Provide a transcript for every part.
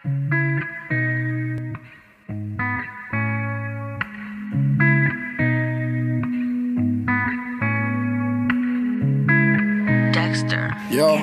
Yo.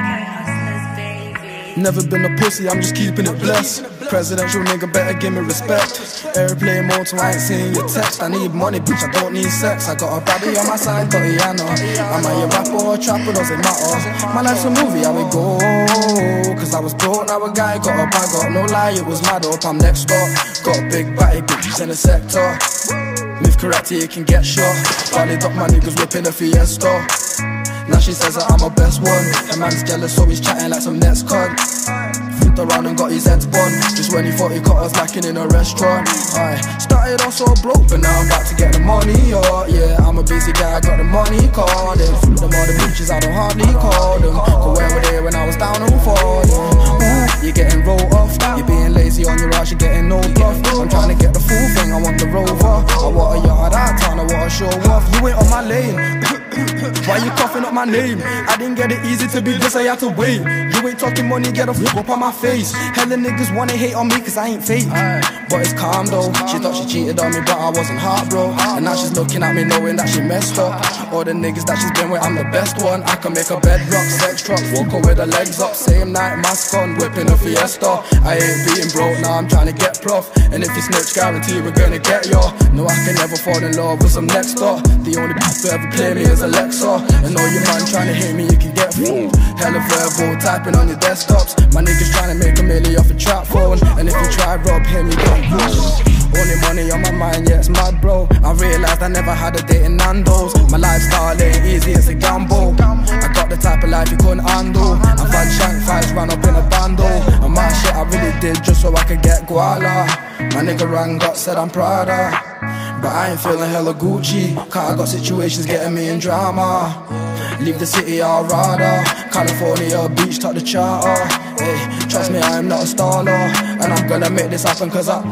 Never been a pussy, I'm just keeping it blessed. Presidential nigga, better give me respect. Airplane mode, so I ain't seeing your text. I need money, bitch, I don't need sex. I got a baddie on my side, Tatiana. Am I a rapper or a trapper, doesn't matter. My life's a movie, I would go. Cause I was broke, now a guy got a bag up. No lie, it was mad up, I'm next door. Got a big body, bitches in the sector. Move karate, you can get shot. Rallied up my niggas whipping a Fiesta. Now she says that I'm her best one. Her man's jealous, so he's chatting like some Nets cunt. Flipped around and got his head spun. Just when he thought he caught us lacking in a restaurant. I started off so broke, but now I'm about to get the money, oh yeah, I'm a busy guy, I got the money called. Them all the bitches, I don't hardly call them. Cause where were they when I was down on falling? Ooh, you're getting rolled off. You're being lazy on your ass, you're getting no bluff. I'm trying to get the full thing, I want the Rover. I want a yard out town, I want a show off. You ain't on my lane. Why you coughing up my name? I didn't get it easy to be this, I had to wait. You ain't talking money, get a fuck up on my face. Hella niggas wanna hate on me cause I ain't fake. But it's calm though. She thought she cheated on me but I wasn't hard, bro. And now she's looking at me knowing that she messed up. All the niggas that she's been with, I'm the best one. I can make a bedrock, sex truck, walk with her legs up. Same night, mask on, whipping a Fiesta. I ain't being broke, now I'm trying to get prof. And if you snitch, guarantee we're gonna get ya. No, I can never fall in love with some next door. The only people ever play me is Alexa. And all your man trying to hit me, you can get fooled. Hella verbal, typing on your desktops. My niggas trying to make a million off a trap phone. And if you try rob him, you get fooled. Only money on my mind, yeah, it's mad, bro. I realized I never had a date in Nando's. My lifestyle ain't easy, it's a gamble. I got the type of life you couldn't handle. I've had shank fights, ran up in a bando. And my shit I really did just so I could get guala. My nigga rang up, said I'm Prada. But I ain't feeling hella Gucci, cause I got situations getting me in drama. Leave the city, I'll rather. California beach, top the charter. Hey, trust me, I am not a star, no. And I'm gonna make this happen cause I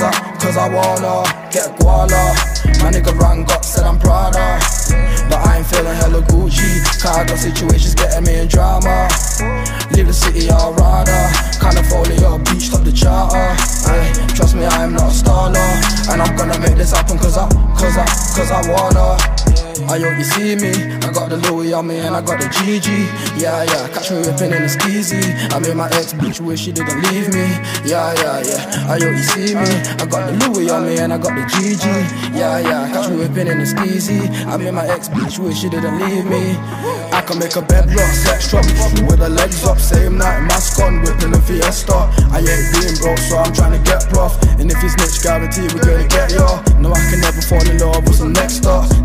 wanna get guala. My nigga rang up, said I'm Prada. But I ain't feeling hella Gucci, cause I got situations getting me in drama. Leave the city, I'll rather. California beach, top the charter. Hey, trust me, I am not a star, no. And I'm gonna make this happen cause I wanna. Ayo, you see me, I got the Louis on me and I got the GG. Yeah, catch me whipping in the SKEEZY. I made my ex bitch wish she didn't leave me. Yeah, ayo, you see me, I got the Louis on me and I got the GG. Yeah, catch me whipping in the SKEEZY. I made my ex bitch wish she didn't leave me. I can make a bedrock, sex truck, with her legs up. Same night, mask on, whipping a Fiesta. I ain't being broke, so I'm trying to get prof. And if you snitch, guarantee we're gonna get ya. No, I can never fall in love with some next stuff.